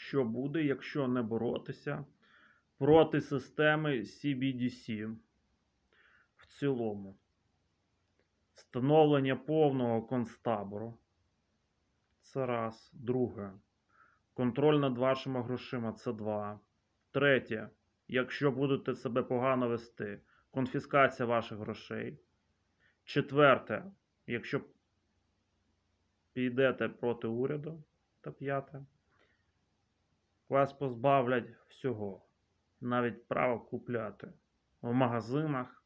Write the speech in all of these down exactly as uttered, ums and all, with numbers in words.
що буде, якщо не боротися проти системи сі бі ді сі в цілому. Встановлення повного концтабору. Це раз. Друге. Контроль над вашими грошима. Це два. Третє. Якщо будете себе погано вести, конфіскація ваших грошей. Четверте. Якщо підете проти уряду. Та п'яте. Вас позбавлять всього. Навіть права купляти в магазинах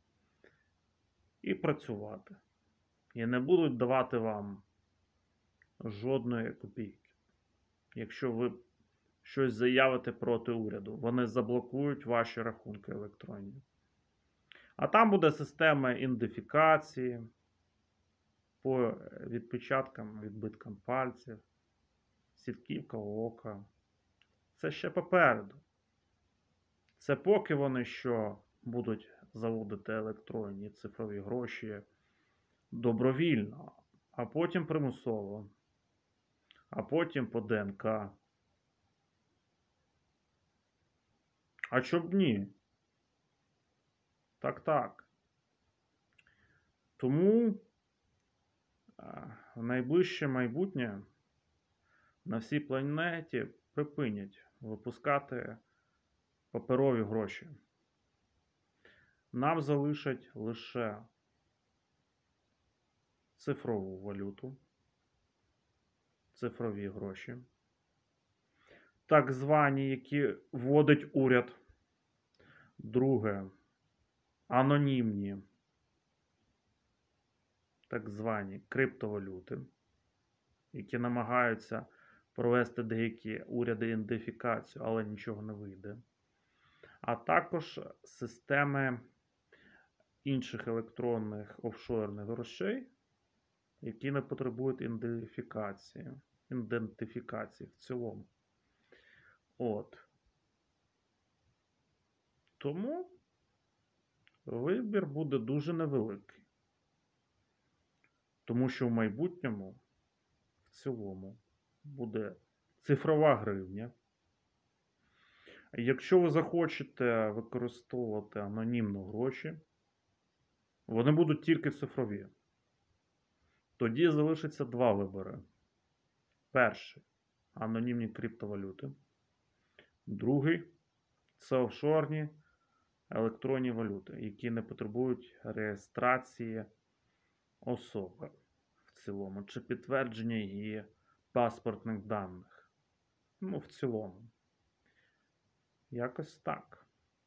і працювати. І не будуть давати вам жодної копійки. Якщо ви щось заявите проти уряду, вони заблокують ваші рахунки електронні. А там буде система ідентифікації по відпечаткам, відбиткам пальців, сітківка ока. Це ще попереду. Це поки вони що будуть заводити електронні цифрові гроші добровільно, а потім примусово, а потім по де ен ка. А чоб ні? Так-так. Тому в найближче майбутнє на всій планеті припинять випускати паперові гроші. Нам залишать лише цифрову валюту, цифрові гроші, так звані, які вводить уряд. Друге, анонімні, так звані криптовалюти, які намагаються провести деякі уряди ідентифікацію, але нічого не вийде. А також системи інших електронних офшорних грошей, які не потребують ідентифікації, ідентифікації в цілому. От. Тому вибір буде дуже невеликий. Тому що в майбутньому, в цілому, буде цифрова гривня. Якщо ви захочете використовувати анонімно гроші, вони будуть тільки цифрові. Тоді залишиться два вибори. Перший – анонімні криптовалюти. Другий – це офшорні електронні валюти, які не потребують реєстрації особи в цілому, чи підтвердження її паспортних даних. Ну, в цілому. Якось так.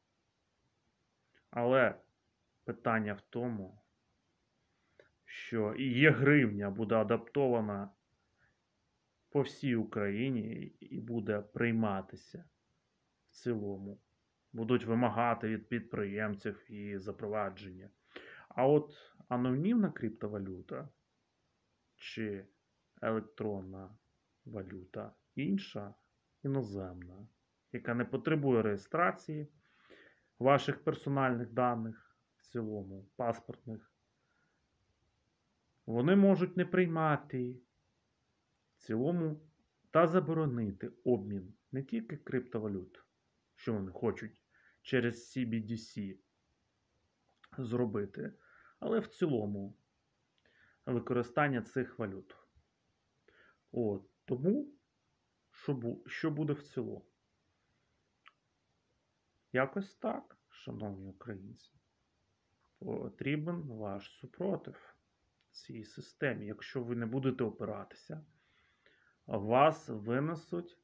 Але питання в тому, що і є гривня буде адаптована по всій Україні і буде прийматися в цілому. Будуть вимагати від підприємців її запровадження. А от анонімна криптовалюта чи електронна валюта інша, іноземна, яка не потребує реєстрації ваших персональних даних в цілому, паспортних, вони можуть не приймати в цілому та заборонити обмін не тільки криптовалют, що вони хочуть через сі бі ді сі зробити, але в цілому використання цих валют. От, тому, що, що буде в цілому? Якось так, шановні українці. Потрібен ваш супротив цій системі. Якщо ви не будете опиратися, вас винесуть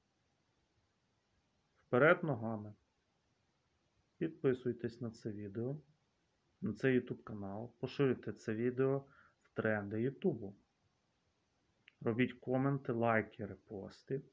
вперед ногами. Підписуйтесь на це відео, на цей YouTube канал, поширюйте це відео в тренди YouTube. Робіть коменти, лайки, репости.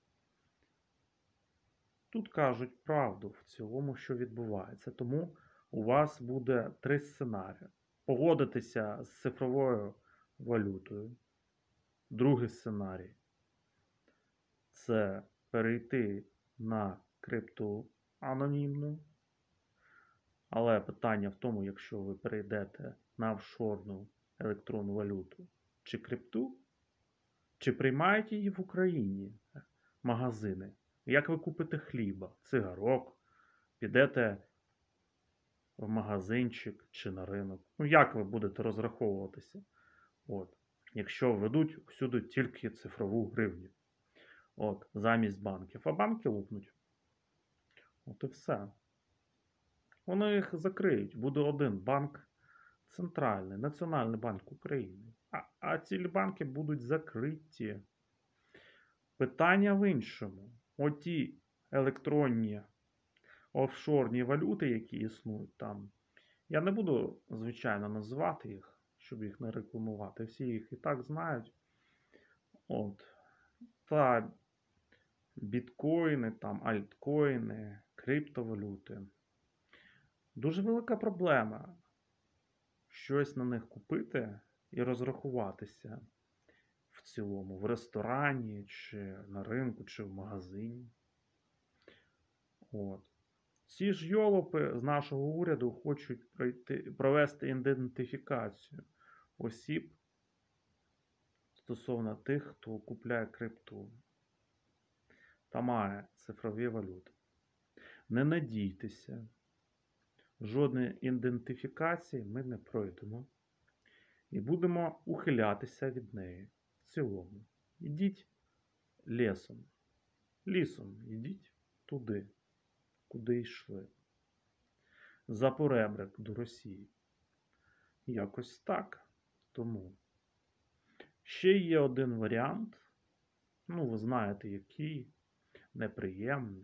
Тут кажуть правду в цілому, що відбувається. Тому у вас буде три сценарії. Погодитися з цифровою валютою. Другий сценарій – це перейти на крипту анонімну. Але питання в тому, якщо ви перейдете на офшорну електронну валюту чи крипту, чи приймають її в Україні магазини Як ви купите хліба, цигарок, підете в магазинчик чи на ринок? Ну, як ви будете розраховуватися? От. Якщо ведуть всюди тільки цифрову гривню. От, замість банків. А банки лопнуть. От і все. Вони їх закриють. Буде один банк центральний, Національний банк України. А, а ці банки будуть закриті. Питання в іншому. Оті електронні офшорні валюти, які існують там. Я не буду, звичайно, називати їх, щоб їх не рекламувати. Всі їх і так знають. От. Та біткоїни, там, альткоїни, криптовалюти. Дуже велика проблема щось на них купити і розрахуватися в цілому, в ресторані, чи на ринку, чи в магазині. От. Ці ж йолопи з нашого уряду хочуть пройти, провести ідентифікацію осіб стосовно тих, хто купляє крипту та має цифрові валюти. Не надійтеся. Жодної ідентифікації ми не пройдемо. І будемо ухилятися від неї в цілому. Ідіть лісом. Лісом ідіть туди, куди йшли. За поребрик до Росії. Якось так. Тому. Ще є один варіант. Ну, ви знаєте, який. Неприємний.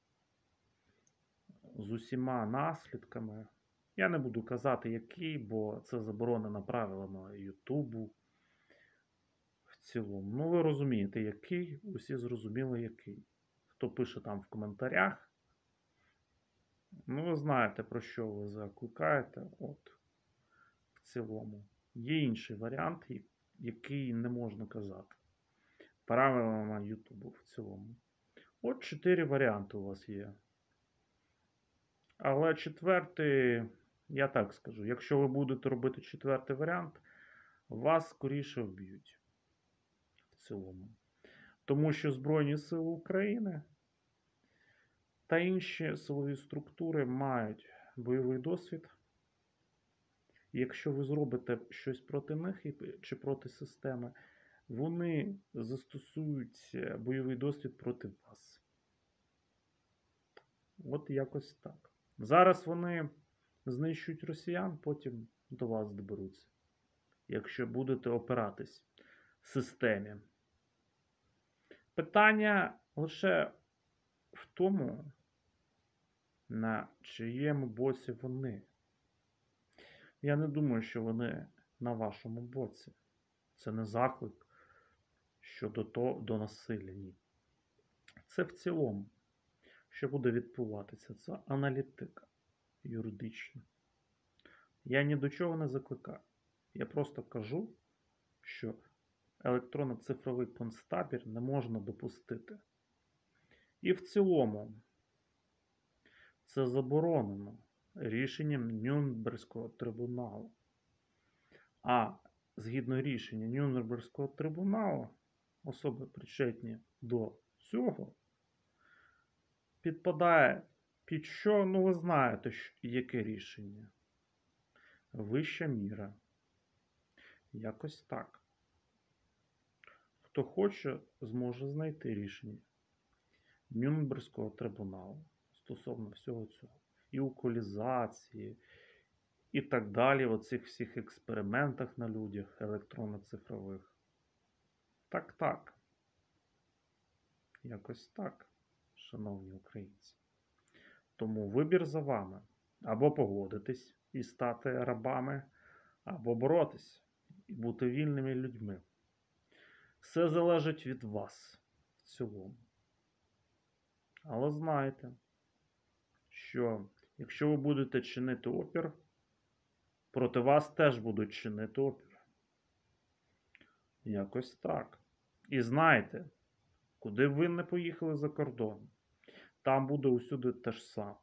З усіма наслідками. Я не буду казати, який, бо це заборонено правилами Ютубу в цілому. Ну, ви розумієте, який, усі зрозуміли, який. Хто пише там в коментарях, ну, ви знаєте, про що ви закликаєте, от, в цілому. Є інший варіант, який не можна казати. Правилами Ютубу в цілому. От чотири варіанти у вас є. Але четвертий, я так скажу, якщо ви будете робити четвертий варіант, вас скоріше вб'ють. В цілому. Тому що Збройні Сили України та інші силові структури мають бойовий досвід. І якщо ви зробите щось проти них чи проти системи, вони застосують бойовий досвід проти вас. От якось так. Зараз вони знищують росіян, потім до вас доберуться. Якщо будете опиратись в системі. Питання лише в тому, на чиєму боці вони. Я не думаю, що вони на вашому боці. Це не заклик щодо того, до насилля. Ні. Це в цілому. Що буде відбуватися? Це аналітика юридична. Я ні до чого не закликаю. Я просто кажу, що електронно-цифровий концтабір не можна допустити. І в цілому це заборонено рішенням Нюрнберзького трибуналу. А згідно рішення Нюрнберзького трибуналу, особи причетні до цього, підпадає під що? Ну, ви знаєте, яке рішення. Вища міра. Якось так. Хто хоче, зможе знайти рішення Нюрнберзького трибуналу стосовно всього цього. І уколізації, і так далі, в оцих всіх експериментах на людях електронно-цифрових. Так, так. Якось так, шановні українці. Тому вибір за вами. Або погодитись і стати рабами, або боротись і бути вільними людьми. Все залежить від вас в цілому. Але знайте, що якщо ви будете чинити опір, проти вас теж будуть чинити опір. Якось так. І знайте, куди ви не поїхали за кордон, там буде усюди те ж саме.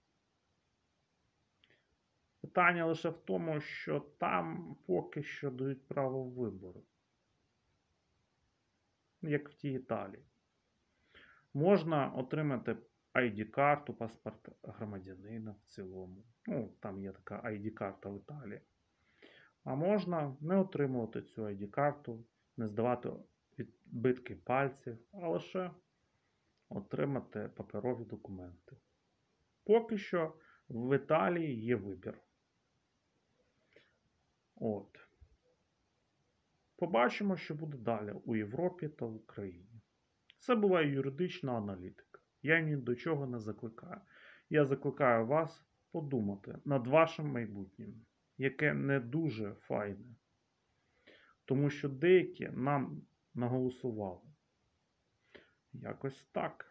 Питання лише в тому, що там поки що дають право вибору. Як в тій Італії. Можна отримати ай ді-карту, паспорт громадянина в цілому. Ну, там є така ай ді-карта в Італії. А можна не отримувати цю ай ді-карту, не здавати відбитки пальців, а лише отримати паперові документи. Поки що в Італії є вибір. От. Побачимо, що буде далі у Європі та в Україні. Це була юридична аналітика. Я ні до чого не закликаю. Я закликаю вас подумати над вашим майбутнім, яке не дуже файне. Тому що деякі нам наголосували. Якось так.